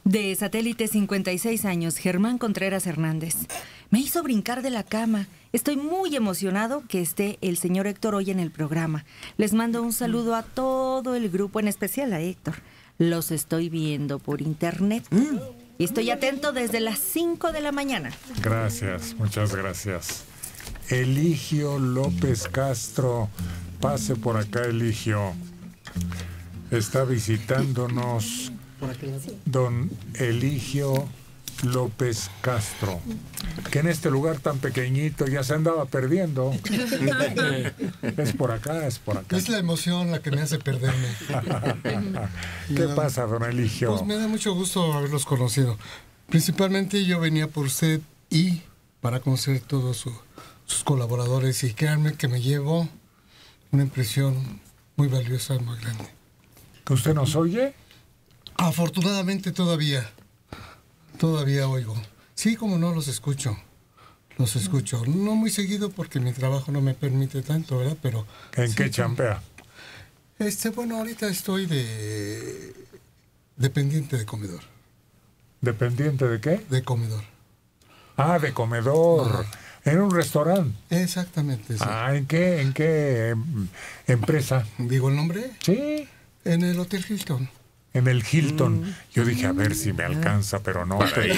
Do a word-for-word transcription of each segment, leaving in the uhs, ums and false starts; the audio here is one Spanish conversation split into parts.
De Satélite, cincuenta y seis años, Germán Contreras Hernández. Me hizo brincar de la cama. Estoy muy emocionado que esté el señor Héctor hoy en el programa. Les mando un saludo a todo el grupo, en especial a Héctor. Los estoy viendo por internet. Y estoy atento desde las cinco de la mañana. Gracias, muchas gracias. Eligio López Castro. Pase por acá, Eligio. Está visitándonos don Eligio López Castro, que en este lugar tan pequeñito ya se andaba perdiendo. Es por acá, es por acá. Es la emoción la que me hace perderme. ¿Qué da, pasa, don Eligio? Pues me da mucho gusto haberlos conocido. Principalmente yo venía por usted y para conocer todos su, sus colaboradores, y créanme que me llevo una impresión muy valiosa, muy grande. ¿Que usted nos oye? Afortunadamente todavía, todavía oigo. Sí, como no, los escucho, los escucho. No muy seguido porque mi trabajo no me permite tanto, ¿verdad? Pero ¿En sí, qué champea? Este, bueno, ahorita estoy de dependiente de comedor. ¿Dependiente de qué? De comedor. Ah, de comedor. Ah. ¿En un restaurante? Exactamente, sí. Ah, ¿en qué, en qué em, empresa? ¿Digo el nombre? Sí. En el Hotel Hilton. En el Hilton. Mm. Yo dije, a ver si me alcanza, pero no. Pero...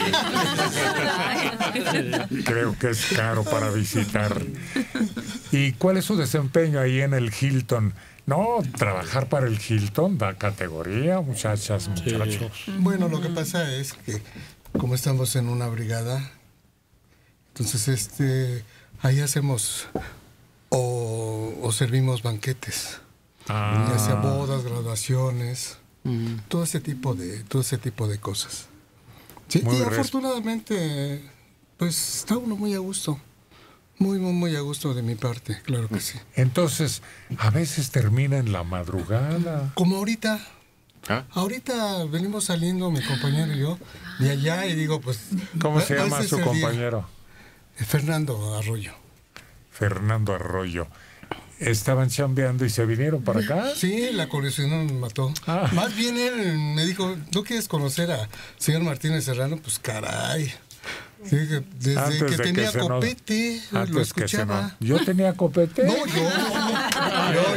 Creo que es caro para visitar. ¿Y cuál es su desempeño ahí en el Hilton? No, trabajar para el Hilton da categoría, muchachas, muchachos. Sí. Bueno, lo que pasa es que como estamos en una brigada, entonces este ahí hacemos o, o servimos banquetes. Ah. Ya sea bodas, graduaciones, mm. todo ese tipo de todo ese tipo de cosas. Sí, y res... afortunadamente pues está uno muy a gusto. Muy, muy, muy a gusto de mi parte, claro que sí. Entonces, a veces termina en la madrugada. Como ahorita. ¿Ah? Ahorita venimos saliendo mi compañero y yo de allá y digo, pues... ¿Cómo se llama su compañero? Día. Fernando Arroyo. Fernando Arroyo. ¿Estaban chambeando y se vinieron para acá? Sí, la curiosidad me mató. Ah. Más bien él me dijo, ¿no quieres conocer a señor Martínez Serrano? Pues caray. Sí, desde antes que de tenía que copete, nos, lo escuchaba. No, ¿yo tenía copete? No, yo. yo,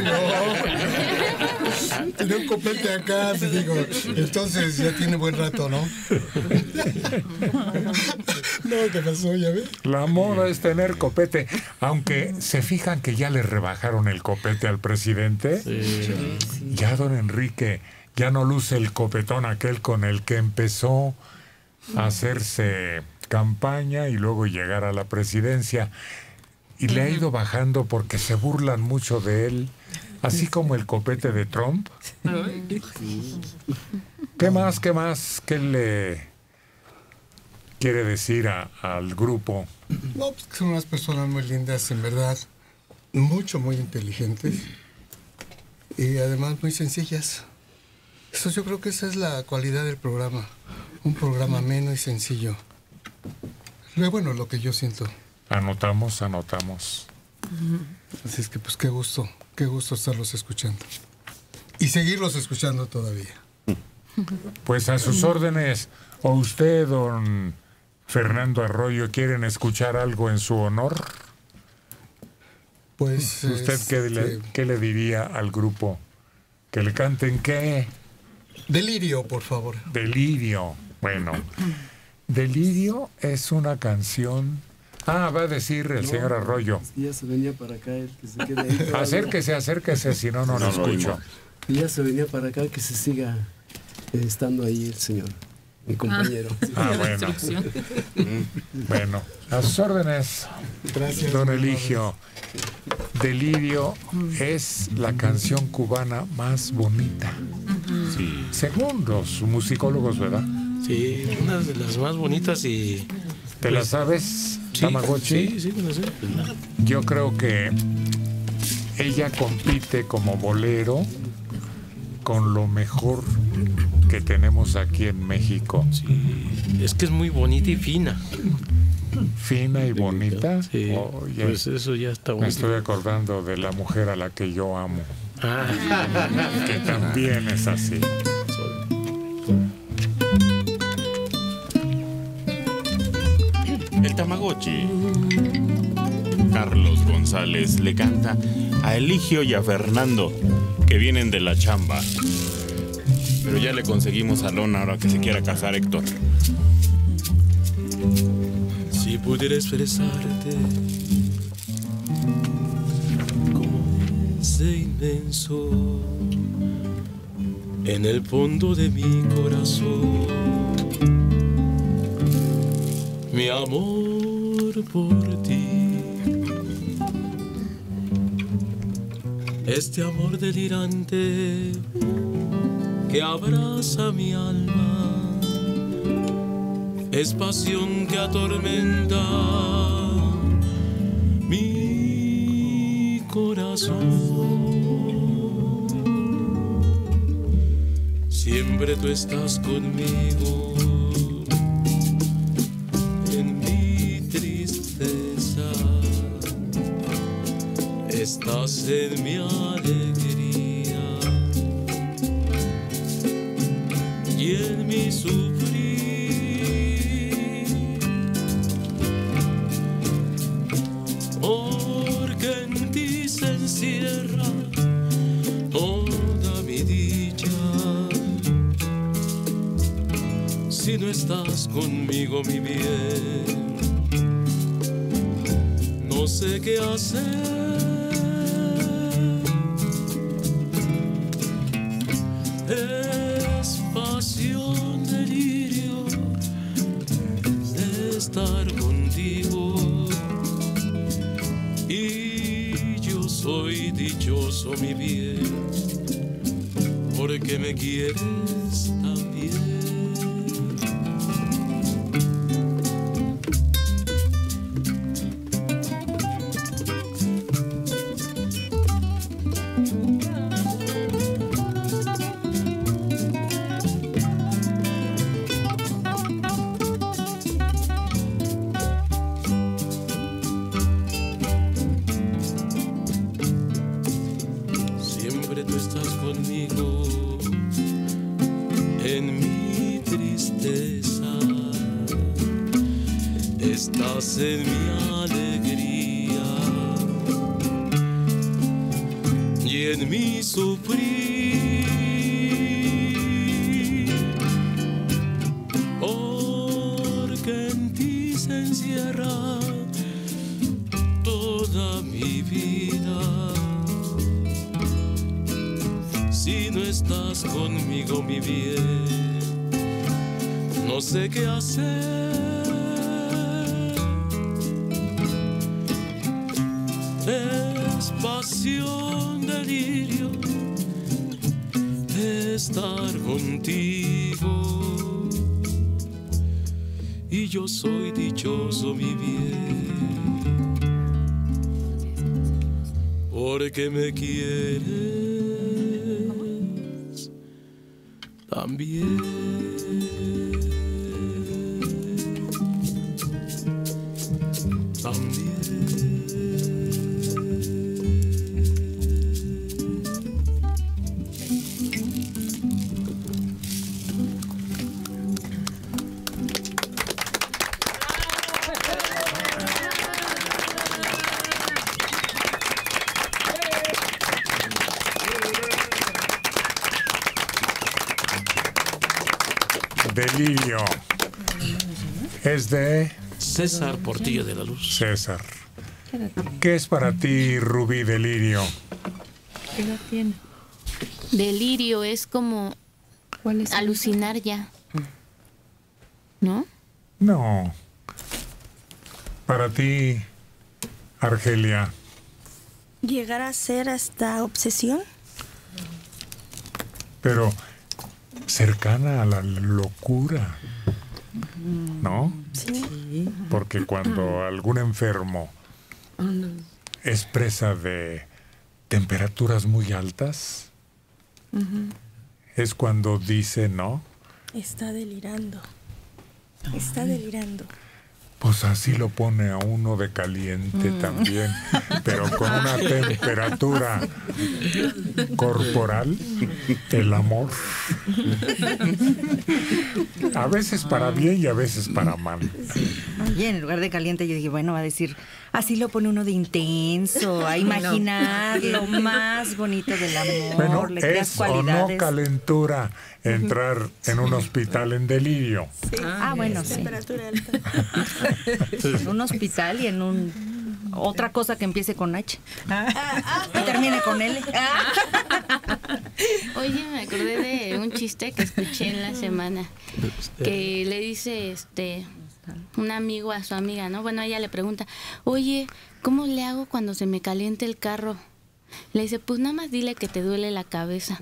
yo. Tenía un copete acá, te digo. Entonces ya tiene buen rato, ¿no? No, ¿qué pasó? ¿Ya ves? La moda es tener copete. Aunque se fijan que ya le rebajaron el copete al presidente. Sí. Ya don Enrique ya no luce el copetón aquel con el que empezó a hacerse campaña y luego llegar a la presidencia, y le ha ido bajando porque se burlan mucho de él, así como el copete de Trump. ¿Qué más, qué más, qué le quiere decir a, al grupo? No, pues que son unas personas muy lindas, en verdad, mucho, muy inteligentes y además muy sencillas. Eso, yo creo que esa es la cualidad del programa, un programa ameno y sencillo. Bueno, lo que yo siento. Anotamos, anotamos. Así es que pues qué gusto, qué gusto estarlos escuchando. Y seguirlos escuchando todavía. Pues a sus órdenes. ¿O usted, don Fernando Arroyo, quieren escuchar algo en su honor? Pues... ¿Usted este... qué, le, qué le diría al grupo? ¿Que le canten qué? Delirio, por favor. Delirio. Bueno... Delirio es una canción... Ah, va a decir el no, señor Arroyo. Ya se venía para acá, el que se quede ahí. Acérquese, acérquese, si no, no lo escucho. Ya se venía para acá, que se siga eh, estando ahí el señor, mi compañero. Ah, ah bueno. Bueno, a sus órdenes. Gracias, don Eligio. Delirio es la canción cubana más bonita. Sí. Según los musicólogos, ¿verdad? Sí, una de las más bonitas y... ¿Te pues, la sabes, sí, Tamagotchi? Sí, sí, me la sé. Yo creo que ella compite como bolero con lo mejor que tenemos aquí en México. Sí, es que es muy bonita y fina. Fina y bonita. Sí, oh, ya, pues eso ya está bueno. Me estoy acordando de la mujer a la que yo amo. Ah. Que también es así. Tamagotchi. Carlos González le canta a Eligio y a Fernando, que vienen de la chamba. Pero ya le conseguimos salón ahora que se quiera casar Héctor. Si pudiera expresarte como ese inmenso en el fondo de mi corazón, mi amor por ti, este amor delirante que abraza mi alma, es pasión que atormenta mi corazón. Siempre tú estás conmigo en mi tristeza, estás en mi alegría y en mi sufrir. Porque en ti se encierra toda mi dicha. Si no estás conmigo, mi bien, no sé qué hacer. Es pasión, delirio de estar contigo. Y yo soy dichoso, mi bien, porque me quieres también. En mi alegría y en mi sufrir, porque en ti se encierra toda mi vida. Si no estás conmigo, mi bien, no sé qué hacer. Es pasión, delirio de estar contigo. Y yo soy dichoso, mi bien, porque me quieres también. También. Delirio. Es de César Portillo de la Luz. César. ¿Qué es para ti, Rubí, delirio? ¿Qué edad tiene? Delirio es como ¿Cuál es alucinar ya. ¿No? No. Para ti, Argelia. ¿Llegar a ser hasta obsesión? Pero cercana a la locura, ¿no? Sí. Porque cuando algún enfermo es presa de temperaturas muy altas, Uh-huh. es cuando dice, ¿no? Está delirando. Está delirando. Pues así lo pone a uno de caliente Mm. también, pero con una temperatura corporal, el amor. A veces para bien y a veces para mal. Oye, en lugar de caliente, yo dije, bueno, va a decir, así lo pone uno de intenso, a imaginar lo más bonito del amor, Bueno, le creas ¿es o cualidades. no calentura entrar en un hospital en delirio? Sí. Ah, bueno, sí. Temperatura alta. En un hospital y en un... Otra cosa que empiece con H. Y termine con L. Oye, me acordé de un chiste que escuché en la semana. Que le dice este un amigo a su amiga, ¿no? Bueno, ella le pregunta, oye, ¿cómo le hago cuando se me caliente el carro? Le dice, pues nada más dile que te duele la cabeza.